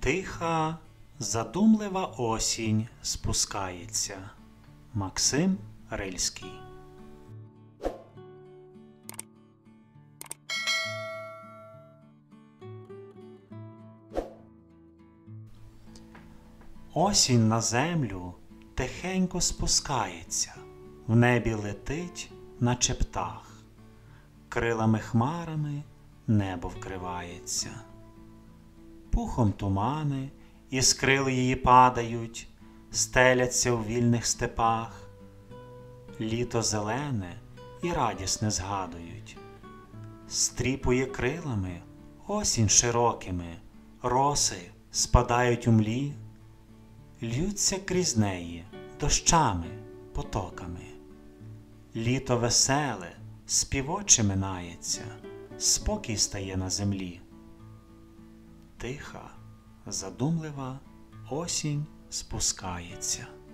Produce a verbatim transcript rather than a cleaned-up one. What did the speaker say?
Тиха, задумлива осінь спускається. Максим Рильський. Осінь на землю тихенько спускається, в небі летить, наче птах, крилами хмарами небо вкривається. Пухом тумани із крил її падають, стеляться у вільних степах. Літо зелене і радісне згадують. Стріпує крилами осінь широкими, роси спадають у млі, ллються крізь неї дощами, потоками. Літо веселе, співоче минається, спокій стає на землі. Тиха, задумлива осінь спускається.